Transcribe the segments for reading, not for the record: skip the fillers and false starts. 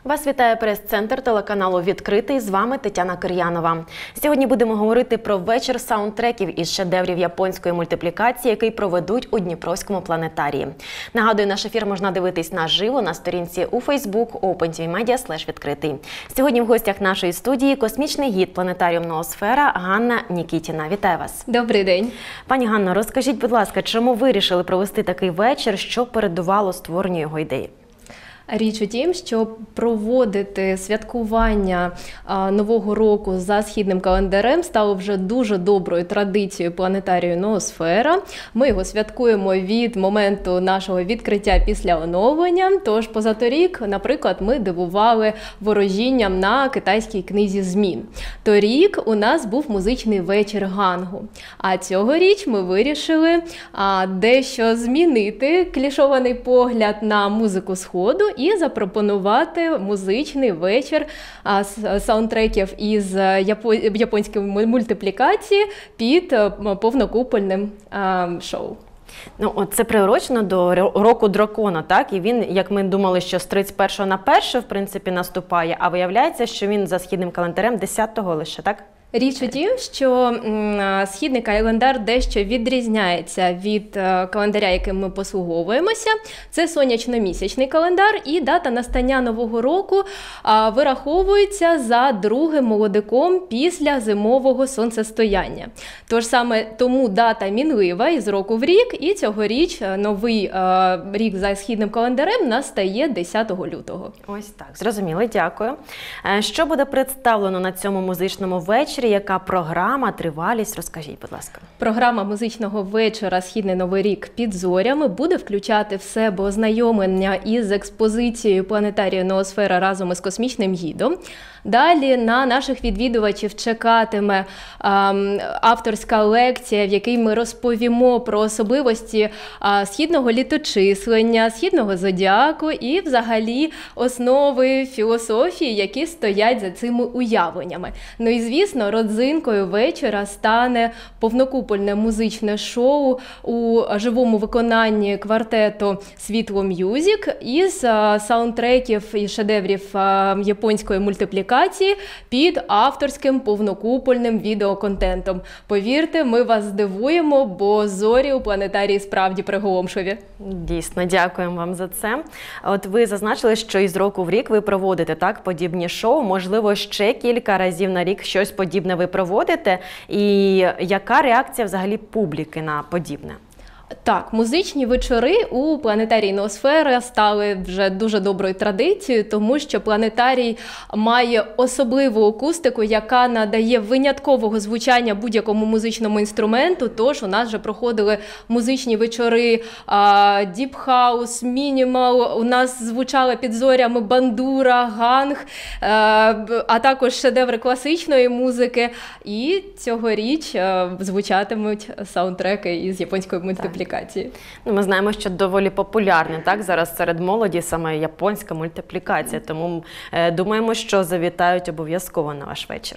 Вас вітає прес-центр телеканалу «Відкритий». З вами Тетяна Кир'янова. Сьогодні будемо говорити про вечір саундтреків із шедеврів японської мультиплікації, який проведуть у Дніпровському планетарії. Нагадую, наш ефір можна дивитись наживо на сторінці у Facebook OpenTVMedia/відкритий. Сьогодні в гостях нашої студії космічний гід планетарію «Ноосфера» Ганна Нікітіна. Вітаю вас. Добрий день. Пані Ганно, розкажіть, будь ласка, чому вирішили провести такий вечір, що передувало створенню його ідеї? Річ у тім, що проводити святкування Нового року за східним календарем стало вже дуже доброю традицією планетарію «Ноосфера». Ми його святкуємо від моменту нашого відкриття після оновлення. Тож позаторік, наприклад, ми дивували ворожінням на китайській книзі змін. Торік у нас був музичний вечір гангу. А цьогоріч ми вирішили дещо змінити клішований погляд на музику Сходу і запропонувати музичний вечір саундтреків із японської мультиплікації під повнокупольним шоу. Ну, це приурочено до року дракона, так? І він, як ми думали, що з 31 на 1, в принципі, наступає, а виявляється, що він за східним календарем 10-го лише, так? Річ у тім, що східний календар дещо відрізняється від календаря, яким ми послуговуємося. Це сонячно-місячний календар, і дата настання Нового року вираховується за другим молодиком після зимового сонцестояння. Тож саме тому дата мінлива із року в рік, і цьогоріч новий рік за східним календарем настає 10 лютого. Ось так, зрозуміло, дякую. Що буде представлено на цьому музичному вечорі? Яка програма, тривалість? Розкажіть, будь ласка. Програма музичного вечора «Східний Новий рік під зорями» буде включати в себе ознайомлення із експозицією планетарію «Ноосфера» разом із космічним гідом. Далі на наших відвідувачів чекатиме авторська лекція, в якій ми розповімо про особливості східного літочислення, східного зодіаку і взагалі основи філософії, які стоять за цими уявленнями. Ну і, звісно, родзинкою вечора стане повнокупольне музичне шоу у живому виконанні квартету «Світло М'юзік» із саундтреків і шедеврів японської мультиплікації під авторським повнокупольним відеоконтентом. Повірте, ми вас здивуємо, бо зорі у планетарії справді приголомшливі. Дійсно, дякуємо вам за це. От ви зазначили, що із року в рік ви проводите так подібні шоу, можливо, ще кілька разів на рік щось подібне ви проводите. І яка реакція взагалі публіки на подібне? Так, музичні вечори у планетарії «Ноосфера» стали вже дуже доброю традицією, тому що планетарій має особливу акустику, яка надає виняткового звучання будь-якому музичному інструменту. Тож у нас вже проходили музичні вечори діп-хаус, мінімал, у нас звучала під зорями бандура, ганг, а також шедеври класичної музики. І цьогоріч звучатимуть саундтреки із японської мультиплікації. Ну, ми знаємо, що доволі популярна так зараз серед молоді саме японська мультиплікація, тому думаємо, що завітають обов'язково на ваш вечір.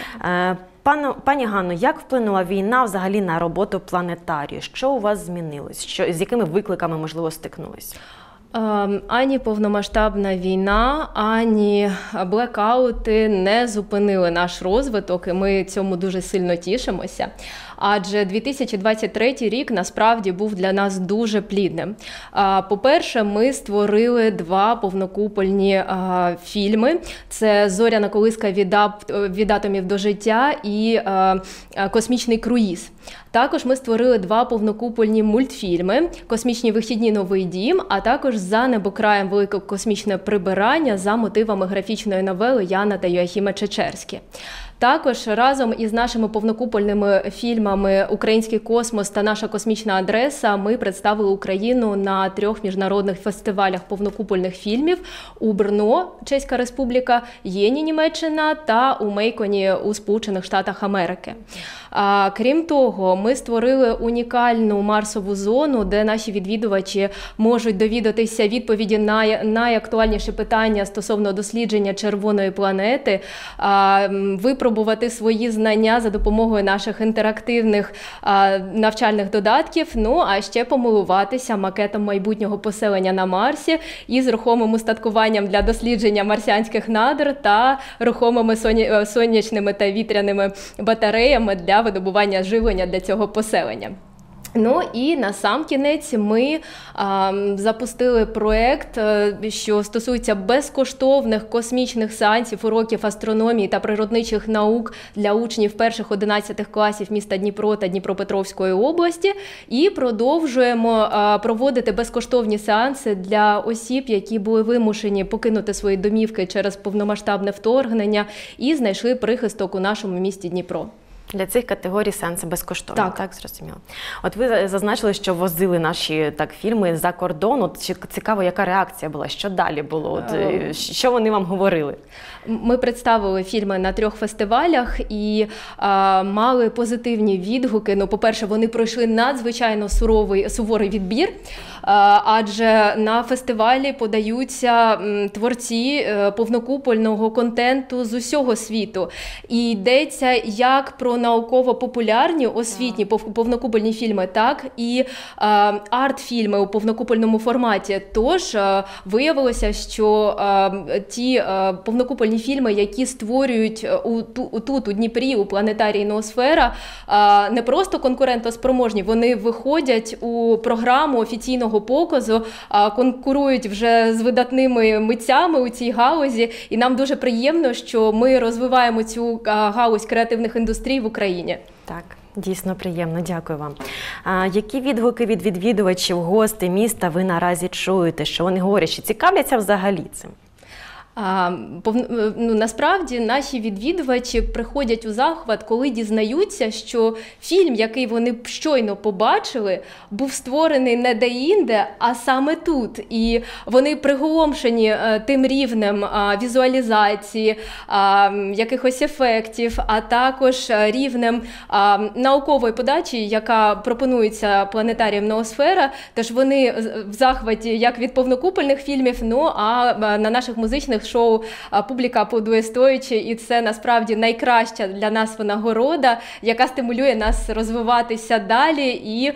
Пані Ганно, як вплинула війна взагалі на роботу планетарію? Що у вас змінилось? З якими викликами, можливо, стикнулись? Ані повномасштабна війна, ані блекаути не зупинили наш розвиток, і ми цьому дуже сильно тішимося. Адже 2023 рік насправді був для нас дуже плідним. По-перше, ми створили 2 повнокупольні фільми. Це «Зоряна колиска від атомів до життя» і «Космічний круїз». Також ми створили 2 повнокупольні мультфільми «Космічні вихідні. Новий дім», а також «За небокраєм. Велике космічне прибирання» за мотивами графічної новели Яна та Йоахіма Чечерські. Також разом із нашими повнокупольними фільмами «Український космос» та «Наша космічна адреса» ми представили Україну на 3 міжнародних фестивалях повнокупольних фільмів у Брно, Чеська Республіка, Єні, Німеччина та у Мейконі у Сполучених Штатах Америки. Крім того, ми створили унікальну марсову зону, де наші відвідувачі можуть довідатися відповіді на найактуальніші питання стосовно дослідження червоної планети, випробувати випробувати свої знання за допомогою наших інтерактивних навчальних додатків, ну а ще помилуватися макетом майбутнього поселення на Марсі із рухомим устаткуванням для дослідження марсіанських надр та рухомими сонячними та вітряними батареями для видобування живлення для цього поселення. Ну і насамкінець ми запустили проєкт, що стосується безкоштовних космічних сеансів, уроків астрономії та природничих наук для учнів перших-11 класів міста Дніпро та Дніпропетровської області. І продовжуємо проводити безкоштовні сеанси для осіб, які були вимушені покинути свої домівки через повномасштабне вторгнення і знайшли прихисток у нашому місті Дніпро. Для цих категорій сеанси безкоштовні, так зрозуміло. От ви зазначили, що возили наші фільми за кордон. От цікаво, яка реакція була, що далі було, от, що вони вам говорили? Ми представили фільми на 3 фестивалях і мали позитивні відгуки. Ну, по-перше, вони пройшли надзвичайно суворий відбір, адже на фестивалі подаються творці повнокупольного контенту з усього світу. І йдеться як про науково-популярні, освітні повнокупольні фільми, так і арт-фільми у повнокупольному форматі. Тож виявилося, що ті повнокупольні фільми, які створюють тут, у Дніпрі, у планетарії Ноосфера, не просто конкурентоспроможні, вони виходять у програму офіційного показу, конкурують вже з видатними митцями у цій галузі, і нам дуже приємно, що ми розвиваємо цю галузь креативних індустрій в Україні. Так, дійсно приємно, дякую вам. Які відгуки від відвідувачів, гостей міста ви наразі чуєте? Що вони говорять, чи цікавляться взагалі цим? Насправді наші відвідувачі приходять у захват, коли дізнаються, що фільм, який вони щойно побачили, був створений не де-інде, а саме тут. І вони приголомшені тим рівнем візуалізації, якихось ефектів, а також рівнем наукової подачі, яка пропонується планетарієм Ноосфера. Тож вони в захваті як від повнокупольних фільмів, ну а на наших музичних шоу публіка аплодує стоячи, і це насправді найкраща для нас винагорода, яка стимулює нас розвиватися далі і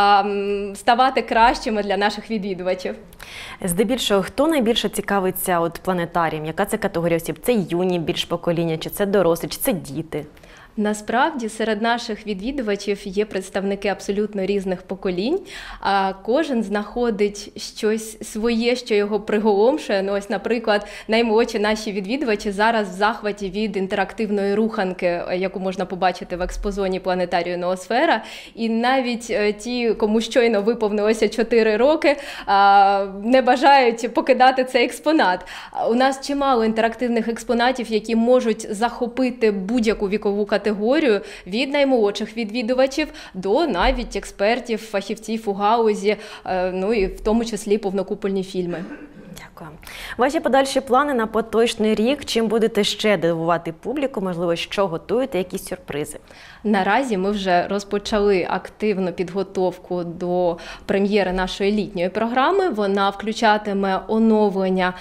ставати кращими для наших відвідувачів. Здебільшого, хто найбільше цікавиться планетарієм? Яка це категорія осіб? Це юні більш покоління, чи це дорослі, чи це діти? Насправді, серед наших відвідувачів є представники абсолютно різних поколінь, а кожен знаходить щось своє, що його приголомшує. Ну, ось, наприклад, наймолодші наші відвідувачі зараз в захваті від інтерактивної руханки, яку можна побачити в експозоні планетарію Ноосфера. І навіть ті, кому щойно виповнилося 4 роки, не бажають покидати цей експонат. У нас чимало інтерактивних експонатів, які можуть захопити будь-яку вікову категорію, від наймолодших відвідувачів до навіть експертів, фахівців у гаузі, ну і в тому числі повнокупольні фільми. Дякую. Ваші подальші плани на поточний рік? Чим будете ще дивувати публіку? Можливо, що готуєте, якісь сюрпризи? Наразі ми вже розпочали активну підготовку до прем'єри нашої літньої програми. Вона включатиме оновлення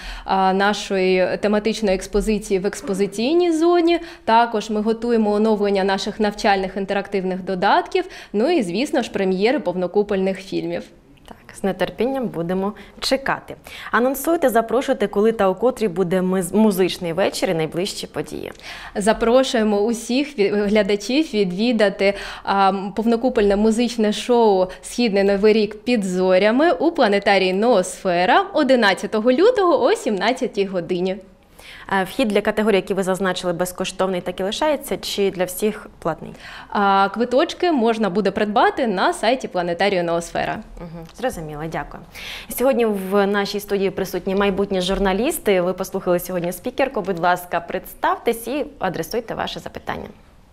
нашої тематичної експозиції в експозиційній зоні. Також ми готуємо оновлення наших навчальних інтерактивних додатків, ну і, звісно ж, прем'єри повнокупольних фільмів. З нетерпінням будемо чекати. Анонсуйте, запрошуйте, коли та у котрій буде музичний вечір і найближчі події. Запрошуємо усіх глядачів відвідати повнокупольне музичне шоу «Східний Новий рік під зорями» у планетарії Ноосфера 11 лютого о 17 годині. Вхід для категорій, які ви зазначили, безкоштовний, так і лишається, чи для всіх платний? Квиточки можна буде придбати на сайті планетарію Ноосфера. Зрозуміло, дякую. Сьогодні в нашій студії присутні майбутні журналісти. Ви послухали сьогодні спікерку. Будь ласка, представтесь і адресуйте ваше запитання.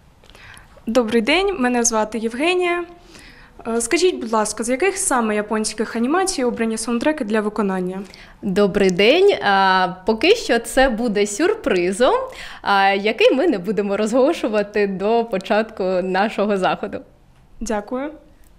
Добрий день, мене звати Євгенія. Скажіть, будь ласка, з яких саме японських анімацій обрані саундтреки для виконання? Добрий день. Поки що це буде сюрпризом, який ми не будемо розголошувати до початку нашого заходу. Дякую.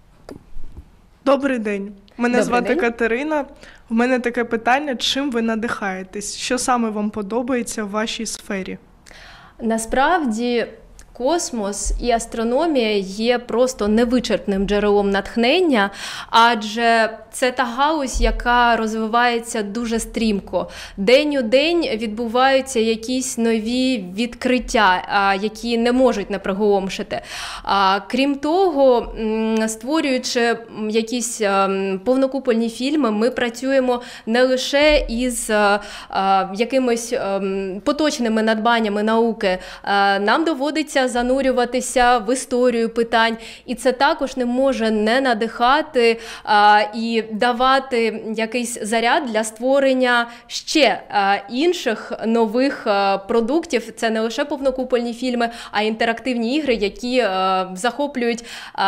Добрий день. Мене звати день. Катерина. У мене таке питання, чим ви надихаєтесь? Що саме вам подобається в вашій сфері? Насправді космос і астрономія є просто невичерпним джерелом натхнення, адже це та галузь, яка розвивається дуже стрімко. День у день відбуваються якісь нові відкриття, які не можуть не приголомшити. Крім того, створюючи якісь повнокупольні фільми, ми працюємо не лише із якимись поточними надбаннями науки. Нам доводиться занурюватися в історію питань, і це також не може не надихати і давати якийсь заряд для створення ще інших нових продуктів. Це не лише повнокупольні фільми, а й інтерактивні ігри, які захоплюють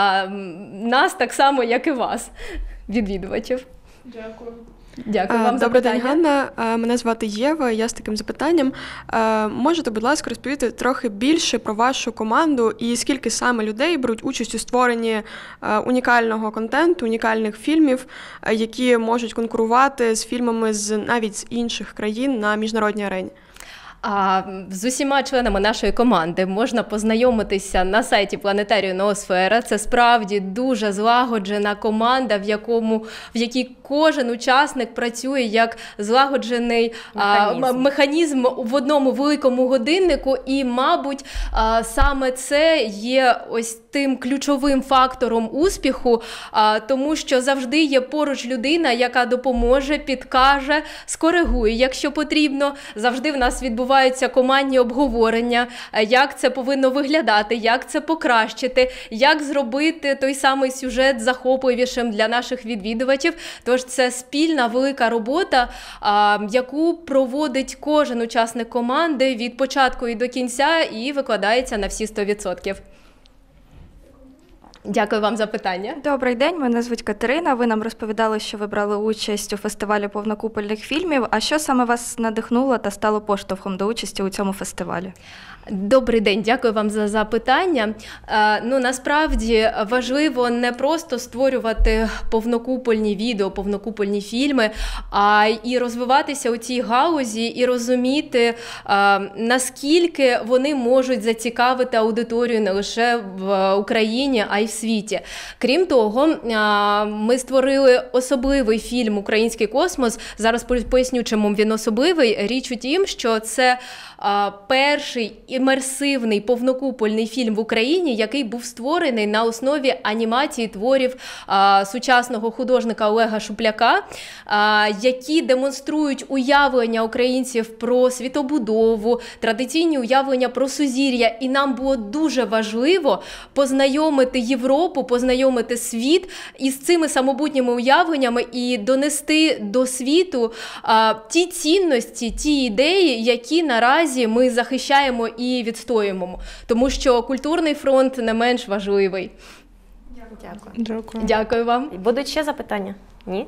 нас так само, як і вас, відвідувачів. Дякую. Дякую вам за Добрий день, питання. Ганна. Мене звати Єва, я з таким запитанням. Можете, будь ласка, розповісти трохи більше про вашу команду і скільки саме людей беруть участь у створенні унікального контенту, унікальних фільмів, які можуть конкурувати з фільмами навіть з інших країн на міжнародній арені? З усіма членами нашої команди можна познайомитися на сайті Планетарію Ноосфера. Це справді дуже злагоджена команда, в якій кожен учасник працює як злагоджений механізм в одному великому годиннику. І, мабуть, саме це є ось тим ключовим фактором успіху, тому що завжди є поруч людина, яка допоможе, підкаже, скоригує, якщо потрібно. Завжди в нас відбуваються командні обговорення, як це повинно виглядати, як це покращити, як зробити той самий сюжет захопливішим для наших відвідувачів. Тож це спільна велика робота, яку проводить кожен учасник команди від початку і до кінця і викладається на всі 100%. Дякую вам за питання. Добрий день, мене звуть Катерина. Ви нам розповідали, що ви брали участь у фестивалі повнокупольних фільмів. А що саме вас надихнуло та стало поштовхом до участі у цьому фестивалі? Добрий день, дякую вам за запитання. Насправді важливо не просто створювати повнокупольні відео, повнокупольні фільми, а і розвиватися у цій галузі і розуміти, наскільки вони можуть зацікавити аудиторію не лише в Україні, а й в світі. Крім того, ми створили особливий фільм «Український космос». Зараз поясню, чому він особливий. Річ у тім, що це перший імерсивний повнокупольний фільм в Україні, який був створений на основі анімації творів сучасного художника Олега Шупляка, які демонструють уявлення українців про світобудову, традиційні уявлення про сузір'я. І нам було дуже важливо познайомити Європу, познайомити світ із цими самобутніми уявленнями і донести до світу ті цінності, ті ідеї, які наразі ми захищаємо і відстоюємо. Тому що культурний фронт не менш важливий. Дякую. Дякую вам. Будуть ще запитання? Ні?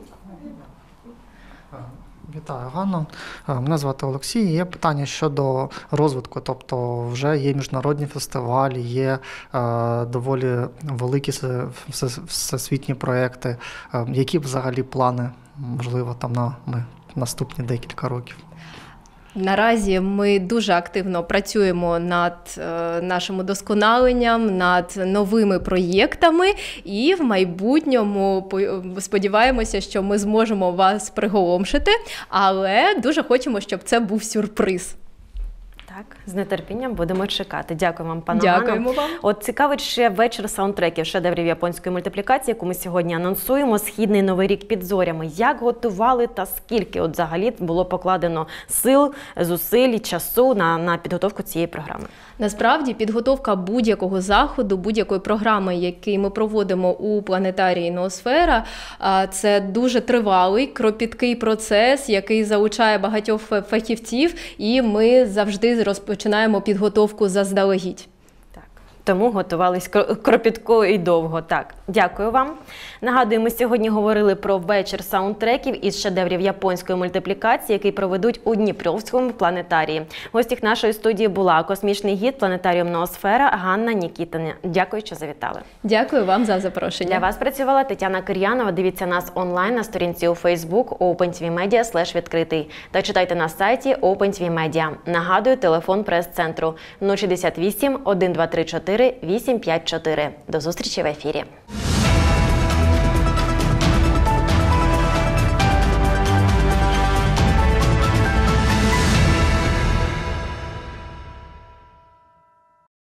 Вітаю, Ганно. Мене звати Олексій. Є питання щодо розвитку. Тобто вже є міжнародні фестивалі, є доволі великі всесвітні проекти. Які взагалі плани, можливо, там на наступні декілька років? Наразі ми дуже активно працюємо над нашим удосконаленням, над новими проєктами і в майбутньому сподіваємося, що ми зможемо вас приголомшити, але дуже хочемо, щоб це був сюрприз. Так, з нетерпінням будемо чекати. Дякую вам, пане Дякуємо Ганно. вам. От цікавить ще вечір саундтреків, шедеврів японської мультиплікації, яку ми сьогодні анонсуємо. Східний новий рік під зорями. Як готували та скільки от взагалі було покладено сил, зусиль, часу на підготовку цієї програми? Насправді підготовка будь-якого заходу, будь-якої програми, який ми проводимо у планетарії Ноосфера, це дуже тривалий, кропіткий процес, який залучає багатьох фахівців, і ми завжди розпочинаємо підготовку заздалегідь. тому готувались кропітко і довго. Так, дякую вам. Нагадую, ми сьогодні говорили про вечір саундтреків із шедеврів японської мультиплікації, який проведуть у Дніпровському планетарії. В гостях нашої студії була космічний гід планетаріум Ноосфера Ганна Нікітіна. Дякую, що завітали. Дякую вам за запрошення. Для вас працювала Тетяна Кир'янова. Дивіться нас онлайн на сторінці у Facebook OpenTVMedia/відкритий та читайте на сайті OpenTVMedia. Нагадую, телефон прес-центру 068 1234 854. До зустрічі в ефірі.